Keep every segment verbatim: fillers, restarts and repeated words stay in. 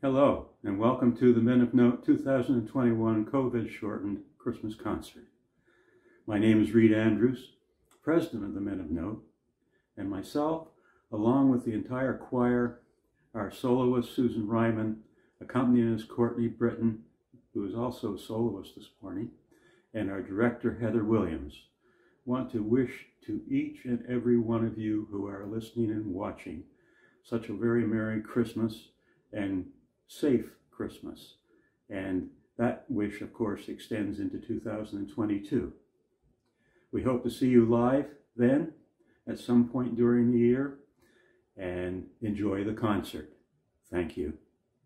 Hello, and welcome to the Men of Note two thousand twenty-one COVID-shortened Christmas concert. My name is Reed Andrews, president of the Men of Note, and myself, along with the entire choir, our soloist Susan Ryman, accompanying us Courtney Britton, who is also a soloist this morning, and our director Heather Williams, want to wish to each and every one of you who are listening and watching such a very Merry Christmas and safe Christmas. And that wish, of course, extends into two thousand twenty-two. We hope to see you live then at some point during the year, and enjoy the concert. Thank you.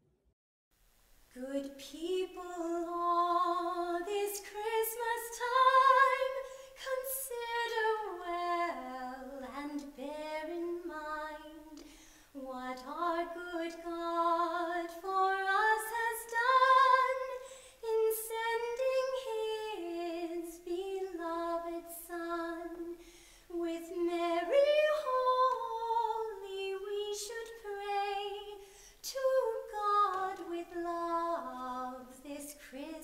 Good people, all this Christmas time, consider well and bear in mind what our good God for us has done in sending his beloved Son. With merry holy we should pray to God with love this Christmas.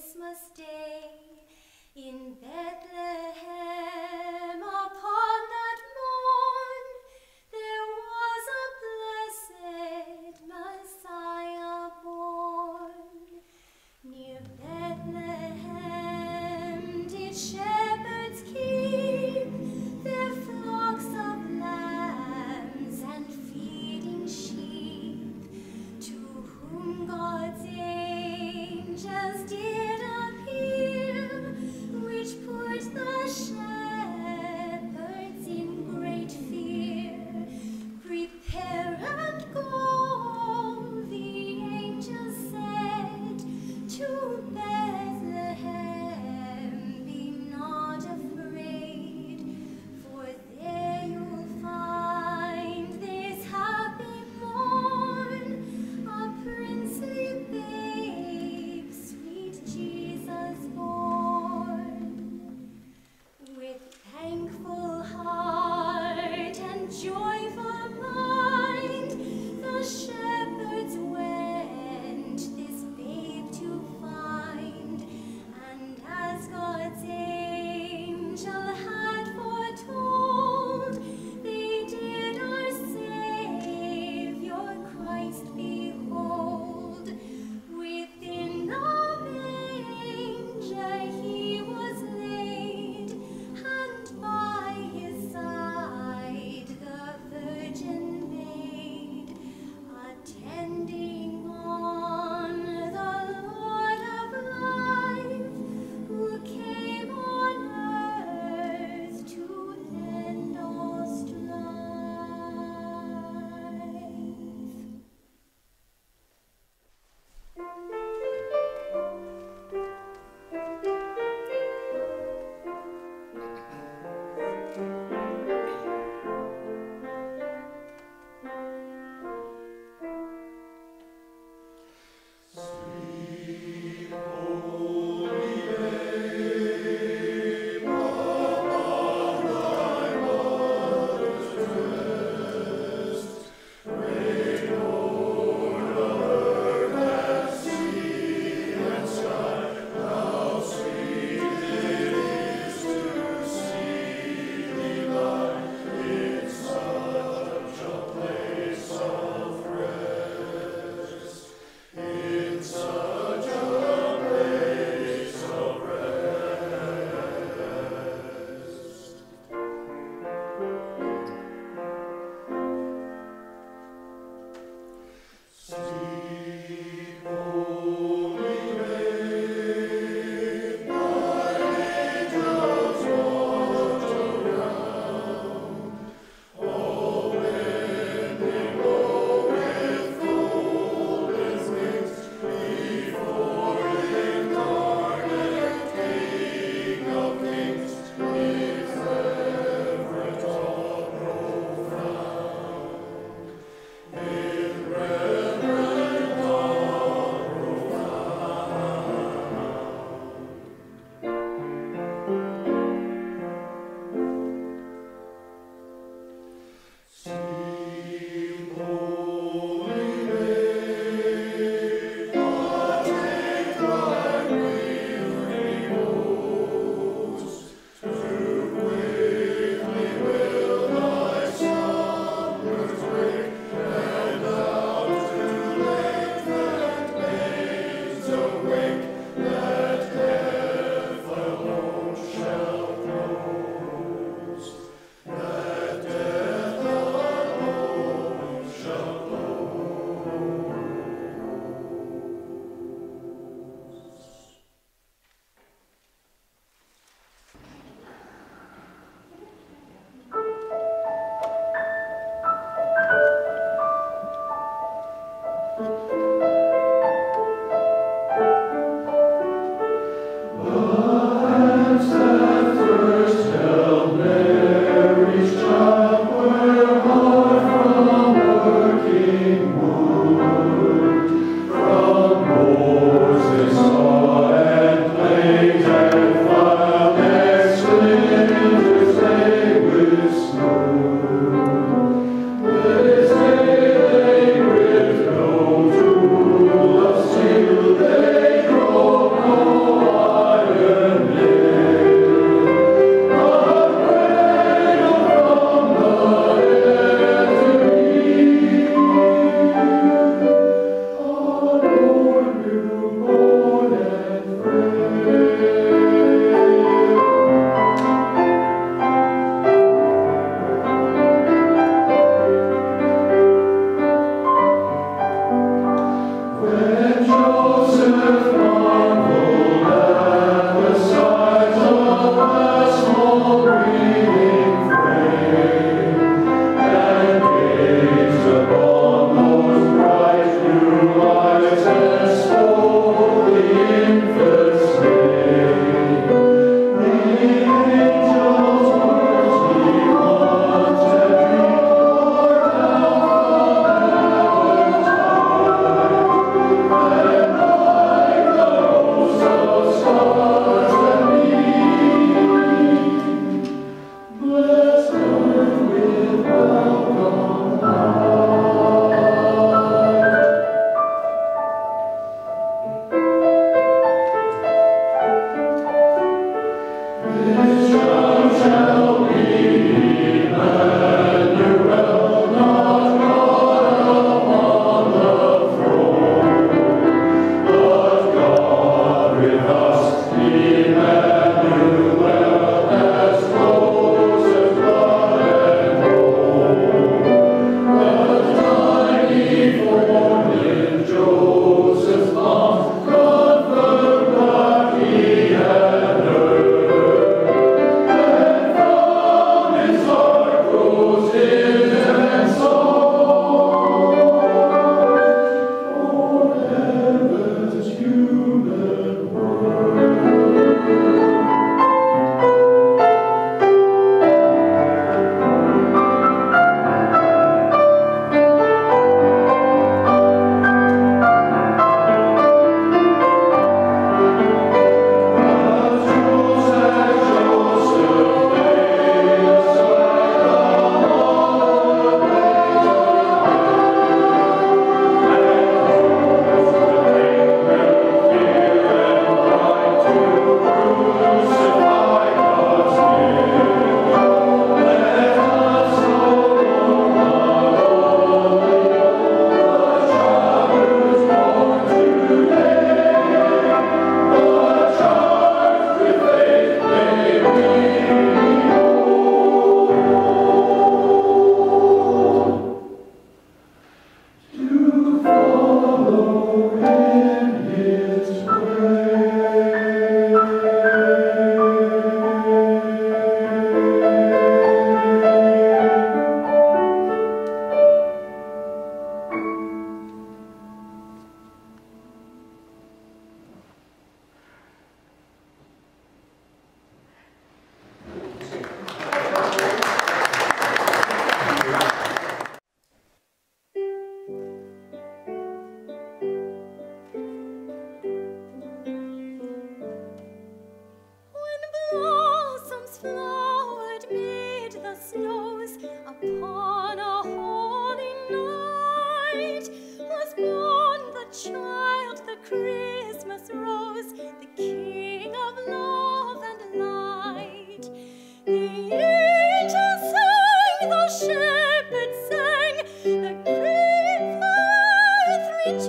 Christmas rose, the King of love and light. The angels sang, the shepherds sang, the great earth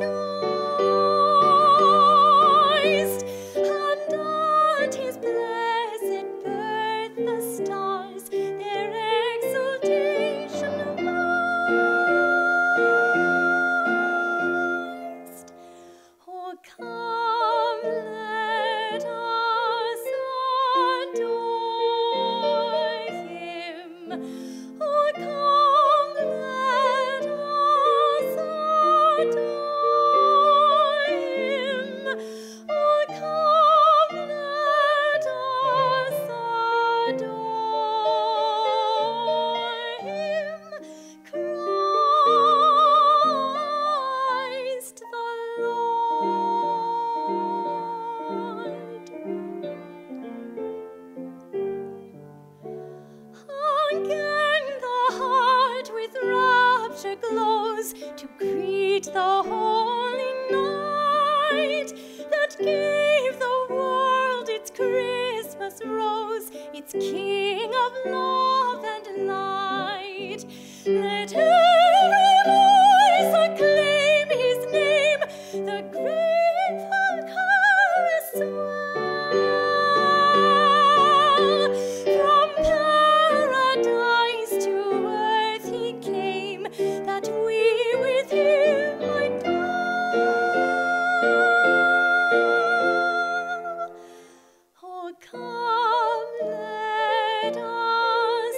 rejoiced, and at his blessed birth the stars their exultation voiced. Oh, come, let us adore him. Oh, come, let us adore him. Oh, come, let us adore him. Christ the Lord. Again the heart with rapture glows to greet the holy night that gave the world its Christmas rose, its King of love and light. Let every voice acclaim his name, the grateful chorus swell. From paradise to earth he came, that we with him might dwell. Oh, come, let us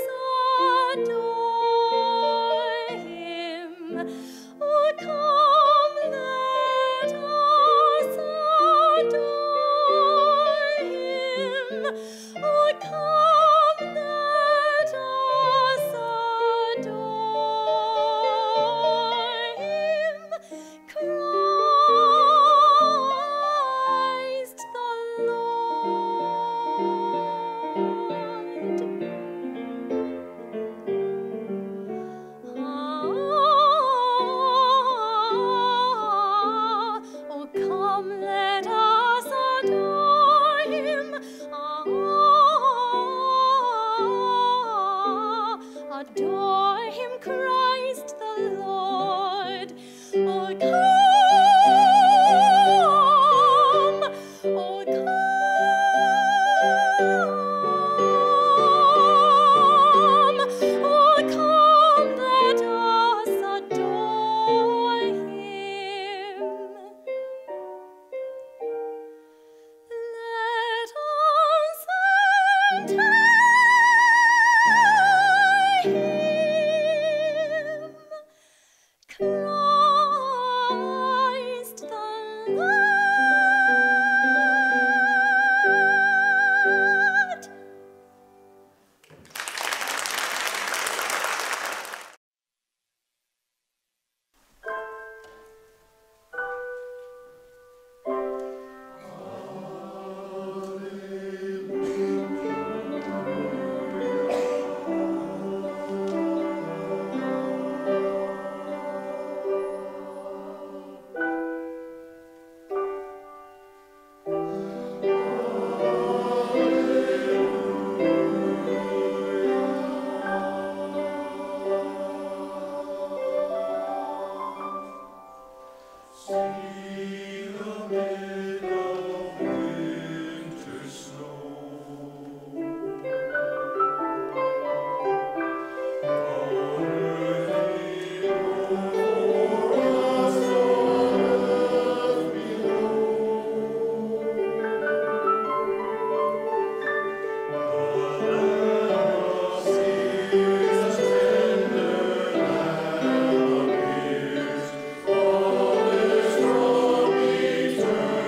adore him. Oh, come, let us adore him. Oh, come, let us adore him. Christ the Lord. Ah, oh, come, let us adore him. Ah, adore him, Christ the Lord. Oh, come, oh, come, oh, come, let us adore him. Let us adore him. Christ the Lord. All is from eternity.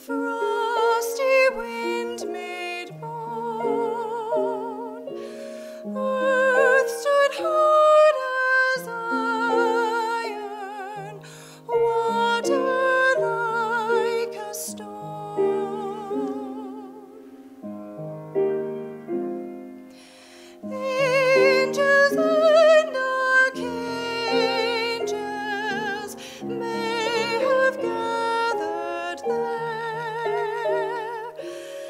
frosty wind made moan. Earth stood hard as iron, water like a stone. Angels and archangels may have gathered there,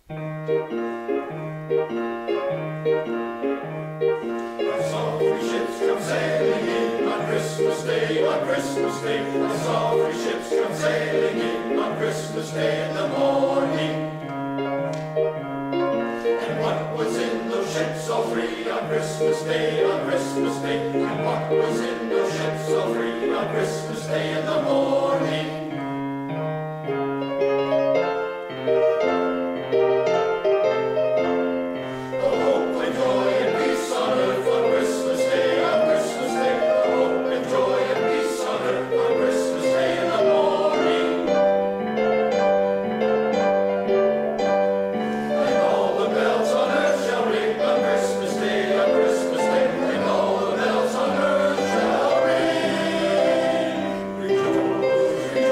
saw three ships come sailing in on Christmas Day, on Christmas Day. I saw three ships come sailing in on Christmas Day in the morning. And what was in those ships, all three, on Christmas Day, on Christmas Day? And what was in those ships, all three, on Christmas Day in the morning? Rejoice,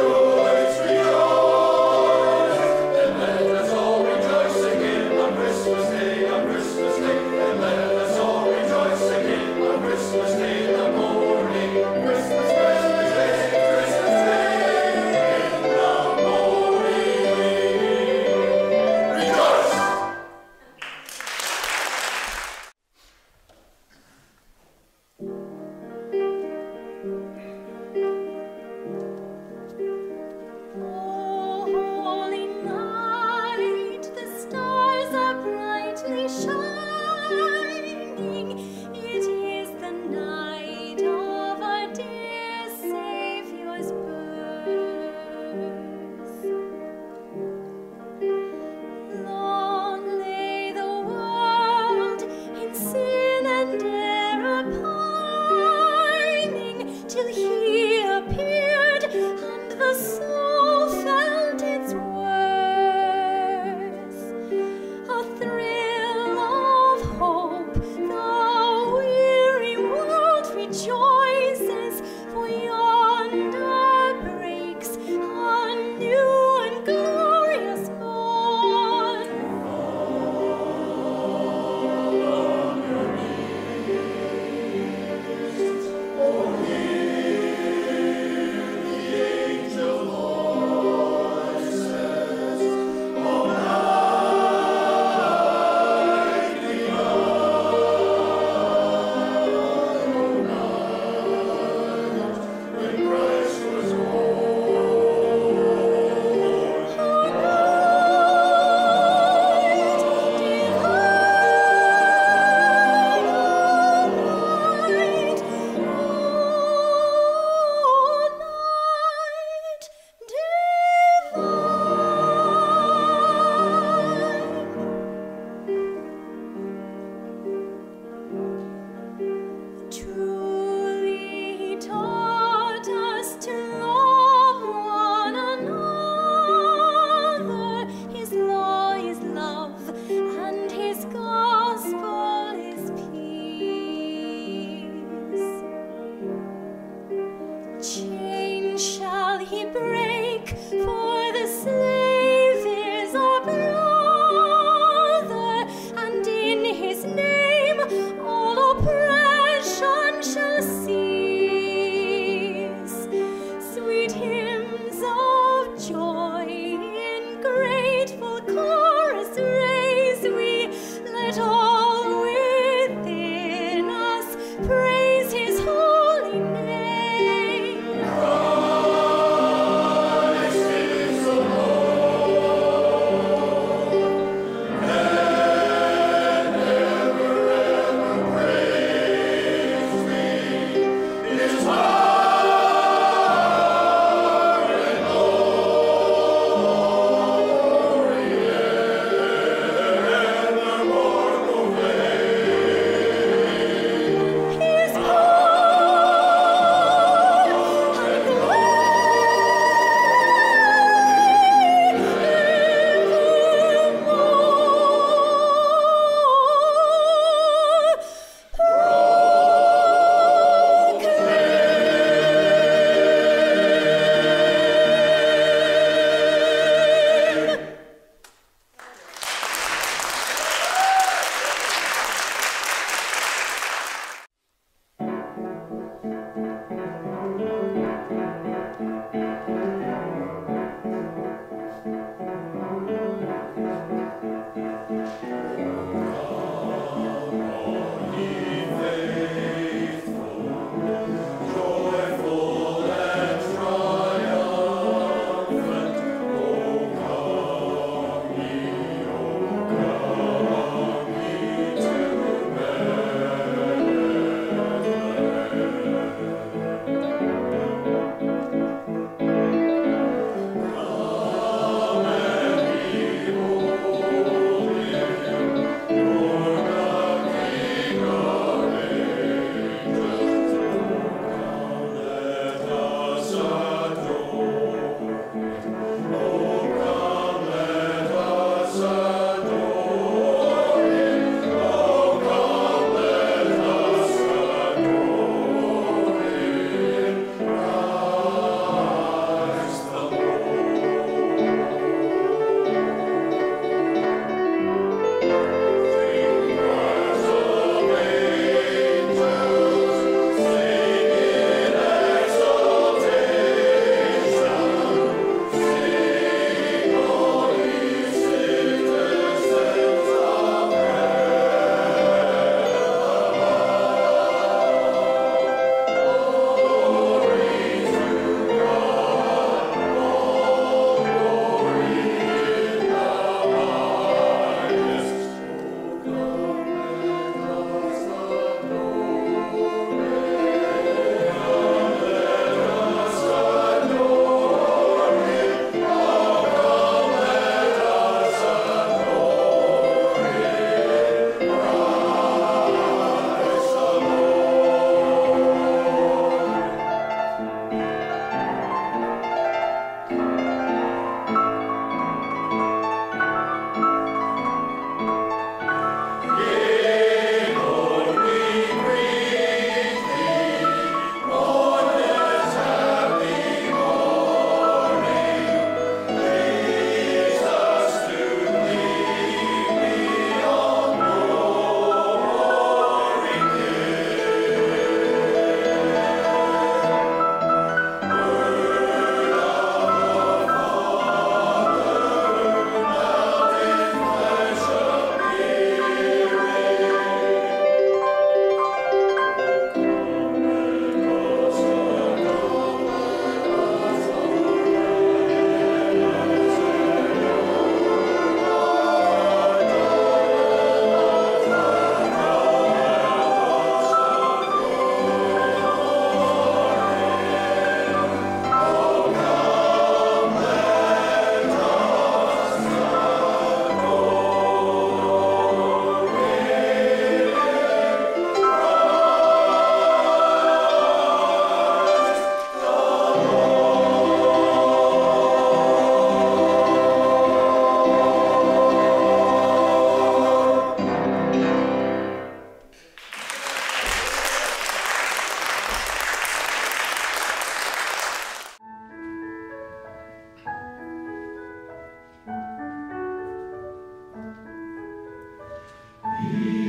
He